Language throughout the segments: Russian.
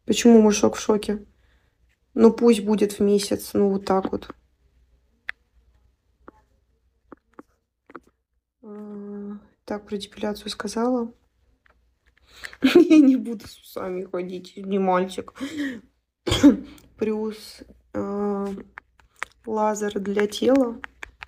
Почему мышок в шоке? Ну пусть будет в месяц, ну вот так вот. Так, про депиляцию сказала. Я не буду с усами ходить, не мальчик. Плюс лазер для тела.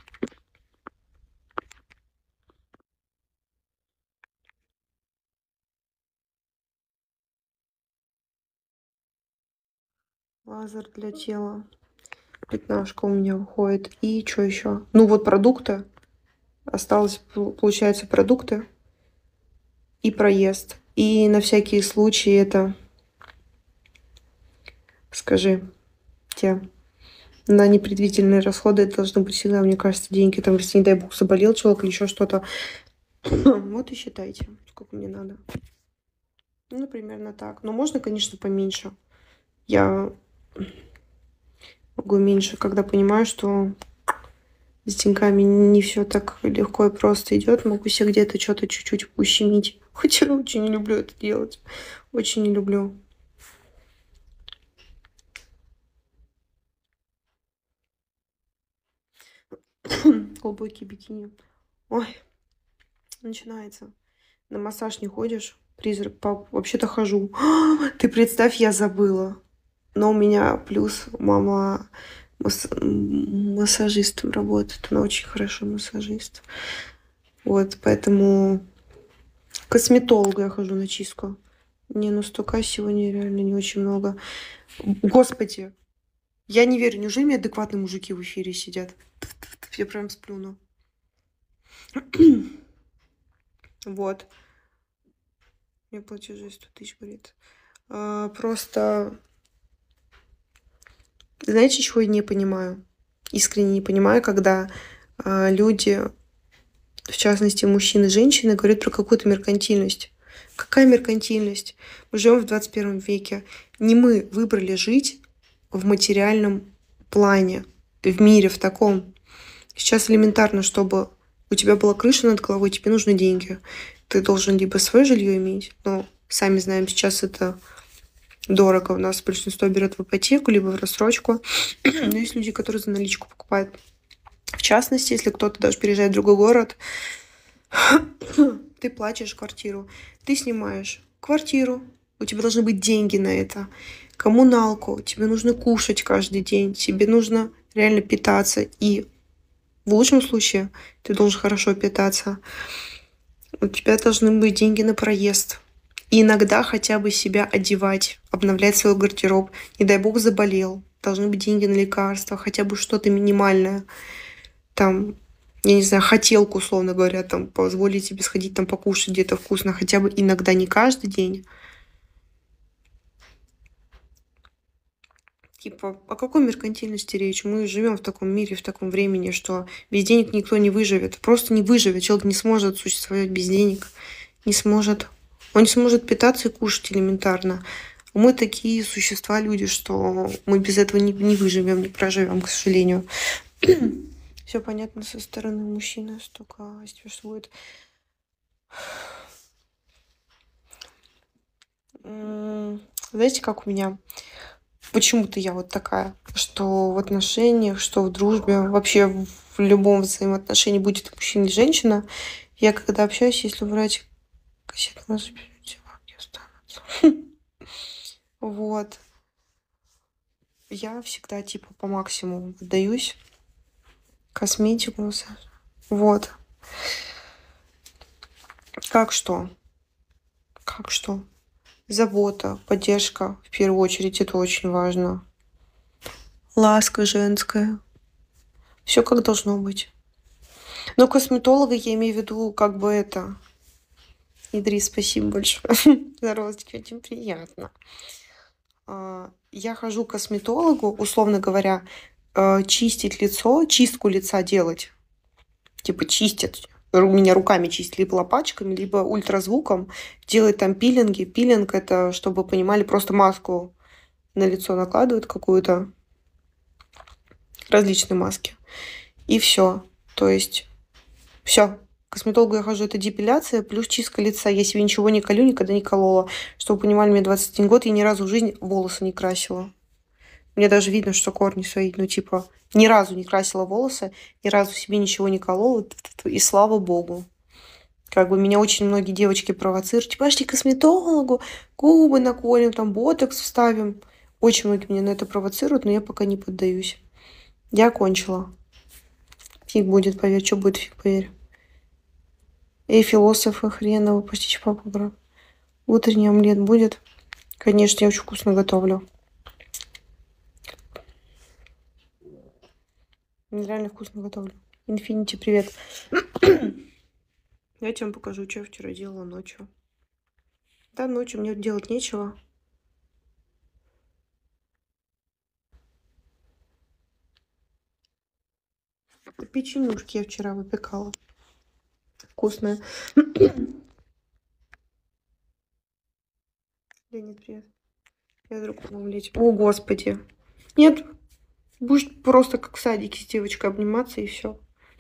Лазер для тела. Пятнашка у меня выходит. И что еще? Ну вот продукты. Осталось, получается, продукты и проезд. И на всякие случаи это, скажи, те на непредвиденные расходы должны быть всегда, мне кажется, деньги. Там, если, не дай бог, заболел человек или еще что-то. Вот и считайте, сколько мне надо. Ну, примерно так. Но можно, конечно, поменьше. Я могу меньше, когда понимаю, что с деньгами не все так легко и просто идет. Могу себе где-то что-то чуть-чуть ущемить. Хотя я очень не люблю это делать. Очень не люблю. Глубокие бикини. Ой, начинается. На массаж не ходишь? Призрак, пап, вообще-то хожу. Ты представь, я забыла. Но у меня плюс мама массажистом работает. Она очень хороший массажист. Вот, поэтому к косметологу я хожу на чистку. Не, ну столько сегодня реально не очень много. Господи, я не верю. Неужели мне адекватные мужики в эфире сидят? Я прям сплюну. Вот. Мне платежи 100 тысяч, говорит. Просто, знаете, чего я не понимаю? Искренне не понимаю, когда люди, в частности, мужчины и женщины, говорят про какую-то меркантильность. Какая меркантильность? Мы живем в 21 веке. Не мы выбрали жить в материальном плане, в мире в таком. Сейчас элементарно, чтобы у тебя была крыша над головой, тебе нужны деньги. Ты должен либо свое жилье иметь, но сами знаем, сейчас это дорого. У нас большинство берет в ипотеку, либо в рассрочку. Но есть люди, которые за наличку покупают. В частности, если кто-то даже переезжает в другой город, ты платишь квартиру, ты снимаешь квартиру, у тебя должны быть деньги на это, коммуналку, тебе нужно кушать каждый день, тебе нужно реально питаться, и в лучшем случае ты должен хорошо питаться. У тебя должны быть деньги на проезд. И иногда хотя бы себя одевать, обновлять свой гардероб. Не дай бог заболел. Должны быть деньги на лекарства, хотя бы что-то минимальное. Там, я не знаю, хотелку, условно говоря, там, позволить себе сходить там покушать где-то вкусно, хотя бы иногда, не каждый день. Типа, о какой меркантильности речь? Мы живем в таком мире, в таком времени, что без денег никто не выживет. Просто не выживет. Человек не сможет существовать без денег. Не сможет. Он не сможет питаться и кушать элементарно. Мы такие существа, люди, что мы без этого не выживем, не проживем, к сожалению. Все понятно со стороны мужчины, столько существует. Знаете, как у меня? Почему-то я вот такая, что в отношениях, что в дружбе, вообще в любом взаимоотношении, будет это мужчина или женщина, я когда общаюсь, если брать кассету, не останутся. Вот. Я всегда типа по максимуму отдаюсь. Косметику. Вот. Как что? Как что? Забота, поддержка, в первую очередь, это очень важно. Ласка женская. Все как должно быть. Но косметолога я имею в виду, как бы это. Идрис, спасибо большое за розочки, очень приятно. Я хожу к косметологу, условно говоря, чистить лицо, чистку лица делать. Типа чистят. Меня руками чистят либо лопаточками, либо ультразвуком. Делать там пилинги. Пилинг — это, чтобы вы понимали, просто маску на лицо накладывают какую-то. Различные маски. И все. То есть все. К косметологу я хожу, это депиляция плюс чистка лица. Я себе ничего не колю, никогда не колола. Чтобы вы понимали, мне 21 год, я ни разу в жизни волосы не красила. Мне даже видно, что корни свои, ну, типа, ни разу не красила волосы, ни разу себе ничего не колола, и слава богу. Как бы меня очень многие девочки провоцируют, типа, пошли к косметологу, губы наколем, там, ботокс вставим. Очень многие меня на это провоцируют, но я пока не поддаюсь. Я окончила. Фиг будет, поверь, что будет, фиг, поверь. Эй, философы хреновы, почти папа. Утренний омлет будет? Конечно, я очень вкусно готовлю. Я реально вкусно готовлю. Инфинити, привет. Давайте вам покажу, что я вчера делала ночью. Да, ночью мне делать нечего. Печенюшки я вчера выпекала. Вкусные. Леонид, привет. Я другую омлете. О, господи. Нет, будешь просто как в садике с девочкой обниматься и все.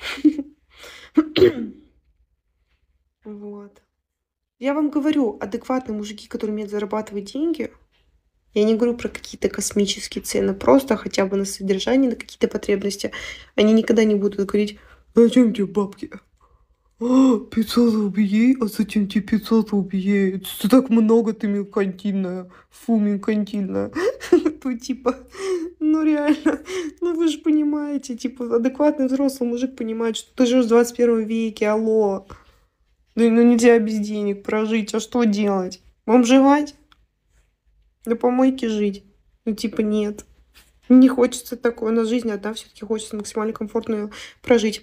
Вот. Я вам говорю, адекватные мужики, которые умеют зарабатывать деньги, я не говорю про какие-то космические цены, просто хотя бы на содержание, на какие-то потребности, они никогда не будут говорить, зачем тебе бабки? 500 рублей? А зачем тебе 500 рублей? Это так много, ты меркантильная. Фу, меркантильная. Ну, типа, ну реально, ну вы же понимаете, типа, адекватный взрослый мужик понимает, что ты живешь в 21 веке, алло. Да ну нельзя без денег прожить, а что делать? Вам жевать? На помойке жить? Ну типа нет. Не хочется такое, на жизнь одна, все-таки хочется максимально комфортно её прожить.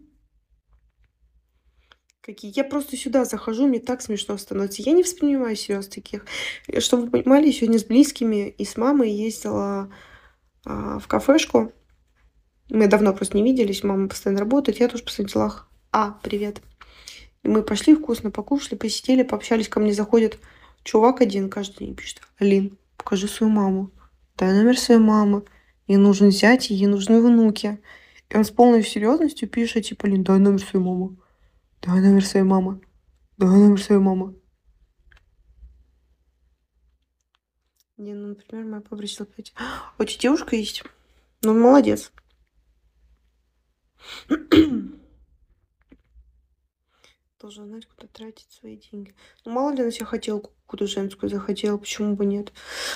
Какие? Я просто сюда захожу, мне так смешно становится. Я не воспринимаю серьезно таких. Чтобы вы понимали, я сегодня с близкими и с мамой ездила в кафешку. Мы давно просто не виделись, мама постоянно работает, я тоже постоянно в делах. Привет. И мы пошли вкусно, покушали, посидели, пообщались. Ко мне заходит чувак один каждый день, пишет: Алин, покажи свою маму. Дай номер своей мамы. Ей нужен зять, ей нужны внуки. И он с полной серьезностью пишет, типа, Алин, дай номер своей мамы. Дай номер своей мамы. Дай номер своей мамы. Не, ну, например, моя попросила пойти. У тебя девушка есть? Ну, молодец. Должен знать, куда тратить свои деньги. Ну, мало ли, она себе хотелку какую-то женскую захотела, почему бы нет?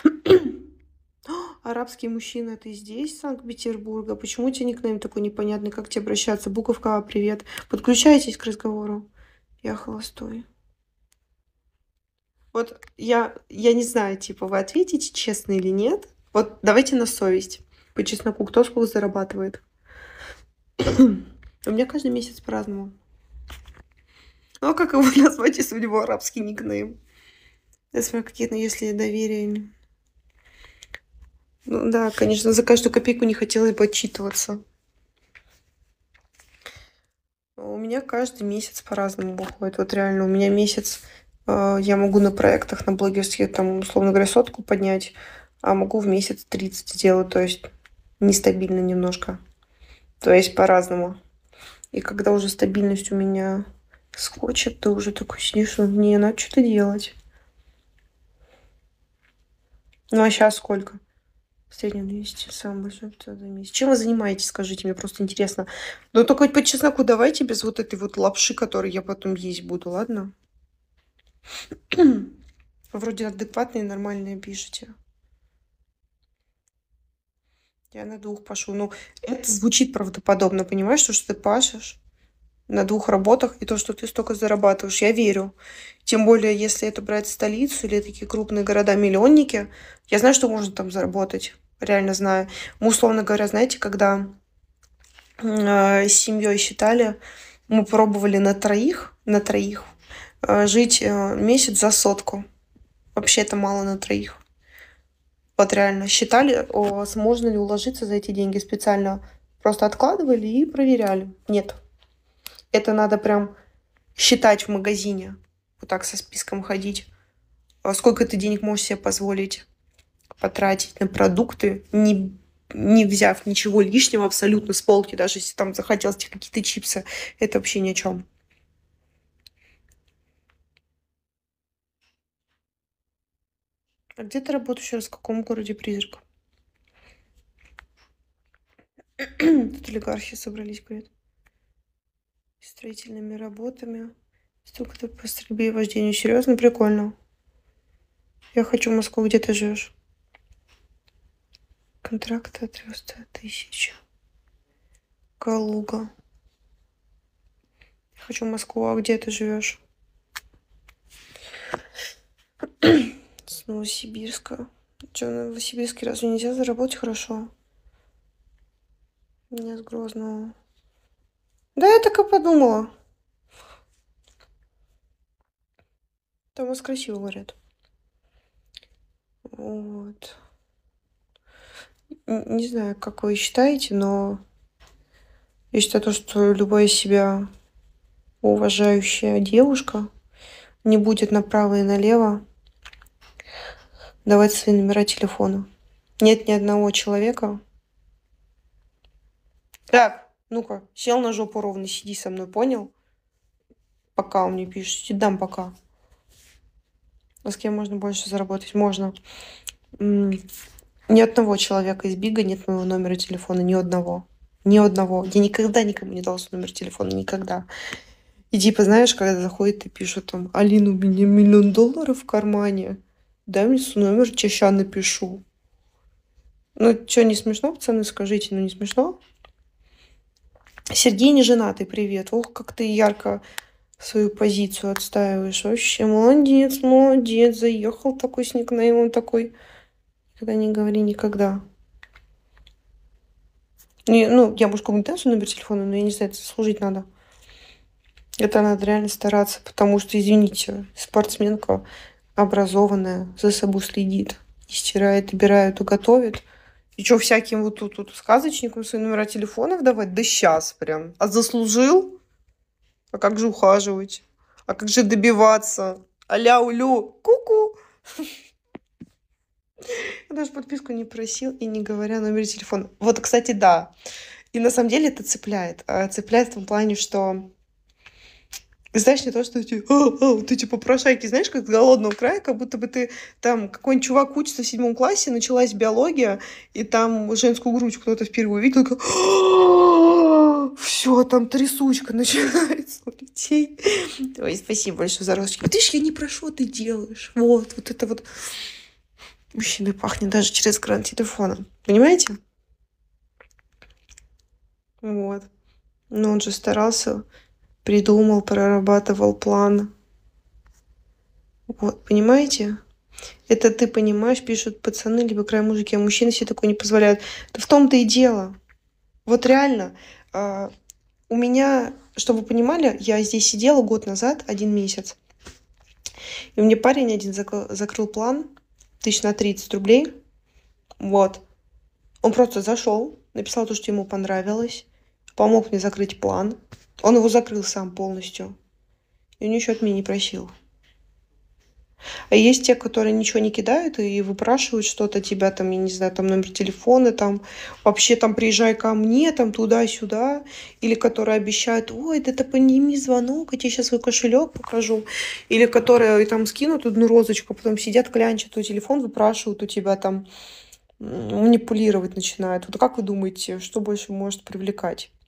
Арабский мужчина, ты здесь, Санкт-Петербурга? Почему у тебя никнейм такой непонятный? Как к тебе обращаться? Буковка А, привет. Подключайтесь к разговору. Я холостой. Вот я не знаю, типа, вы ответите честно или нет? Вот давайте на совесть. По чесноку, кто сколько зарабатывает? У меня каждый месяц по-разному. Ну, а как его назвать, если у него арабский никнейм? Я смотрю, какие-то, если доверие. Ну да, конечно, за каждую копейку не хотелось бы отчитываться. У меня каждый месяц по-разному выходит. Вот реально, у меня месяц я могу на проектах, на блогерских, там, условно говоря, 100 поднять, а могу в месяц 30 сделать, то есть нестабильно немножко. То есть по-разному. И когда уже стабильность у меня скочит, ты уже такой сидишь, ну, мне надо что-то делать. Ну, а сейчас сколько? В среднем 200, самый большой 500 за месяц. Чем вы занимаетесь, скажите, мне просто интересно. Но только по чесноку давайте, без вот этой вот лапши, которой я потом есть буду, ладно? Вроде адекватные, нормальные пишете. Я на 2 пашу. Ну, это звучит правдоподобно, понимаешь, что ты пашешь на 2 работах, и то, что ты столько зарабатываешь. Я верю. Тем более, если это брать столицу или такие крупные города-миллионники, я знаю, что можно там заработать. Реально знаю. Мы, условно говоря, знаете, когда с семьей считали, мы пробовали на троих жить месяц за 100. Вообще это мало на троих. Вот реально считали, можно ли уложиться за эти деньги специально. Просто откладывали и проверяли. Нет. Это надо прям считать в магазине. Вот так со списком ходить. Сколько ты денег можешь себе позволить потратить на продукты, не взяв ничего лишнего абсолютно с полки, даже если там захотелось тебе какие-то чипсы. Это вообще ни о чем. А где ты работаешь сейчас? В каком городе призрак? Тут олигархи собрались, говорят. Строительными работами. Инструктор по стрельбе и вождению. Серьезно, прикольно. Я хочу в Москву. Где ты живешь? Контракт от 300 тысяч. Калуга. Я хочу в Москву. А где ты живешь? С Новосибирска. Что, в Новосибирске разве нельзя заработать хорошо? Не с Грозного. Да, я так и подумала. Там у вас красиво, говорят. Вот. Не знаю, как вы считаете, но я считаю, что любая себя уважающая девушка не будет направо и налево давать свои номера телефона. Нет ни одного человека. Так, ну-ка, сел на жопу ровно, сиди со мной, понял? Пока он мне пишет, дам пока. А с кем можно больше заработать? Можно. Ни одного человека из Бига нет моего номера телефона, ни одного. Ни одного. Я никогда никому не дал свой номер телефона, никогда. И типа, знаешь, когда заходит и пишут там: Алина, у меня $1 миллион в кармане. Дай мне свой номер, чаща напишу. Ну, что, не смешно, пацаны, скажите, ну не смешно? Сергей не женатый, привет. Ох, как ты ярко свою позицию отстаиваешь. Вообще, молодец, молодец. Заехал такой с никнеймом такой. Никогда не говори никогда. Ну, я, может, кому-то дам свой номер телефона, но я не знаю, это служить надо. Это надо реально стараться, потому что, извините, спортсменка образованная, за собой следит, и стирает, убирает, и готовит. И что, всяким вот тут сказочникам свои номера телефонов давать? Да сейчас прям. А заслужил? А как же ухаживать? А как же добиваться? Аля-улю, ку-ку. Я даже подписку не просил, и не говоря номер телефона. Вот, кстати, да. И на самом деле это цепляет. Цепляет в том плане, что... Знаешь, не то, что ты типа попрошайки, знаешь, как с голодного края, как будто бы ты там какой-нибудь чувак учится в 7 классе, началась биология, и там женскую грудь кто-то впервые увидел, все, там трясучка начинается у людей. Ой, спасибо большое за розочки. Ты ж, я не прошу, ты делаешь. Вот это вот мужчиной пахнет даже через экран телефона. Понимаете? Вот. Но он же старался, придумал, прорабатывал план. Вот, понимаете? Это ты понимаешь, пишут пацаны, либо край мужики, а мужчины себе такое не позволяют. Да в том-то и дело. Вот реально. У меня, чтобы вы понимали, я здесь сидела год назад, 1 месяц. И мне парень один закрыл план 30 рублей. Вот. Он просто зашел, написал то, что ему понравилось, помог мне закрыть план. Он его закрыл сам полностью. И ничего от меня не просил. А есть те, которые ничего не кидают и выпрашивают что-то тебя, там, я не знаю, там номер телефона, там, вообще там приезжай ко мне, там, туда-сюда. Или которые обещают: ой, да ты подними звонок, я тебе сейчас свой кошелек покажу. Или которые там скинут одну розочку, потом сидят, клянчат твой телефон, выпрашивают у тебя там, манипулировать начинают. Вот как вы думаете, что больше может привлекать?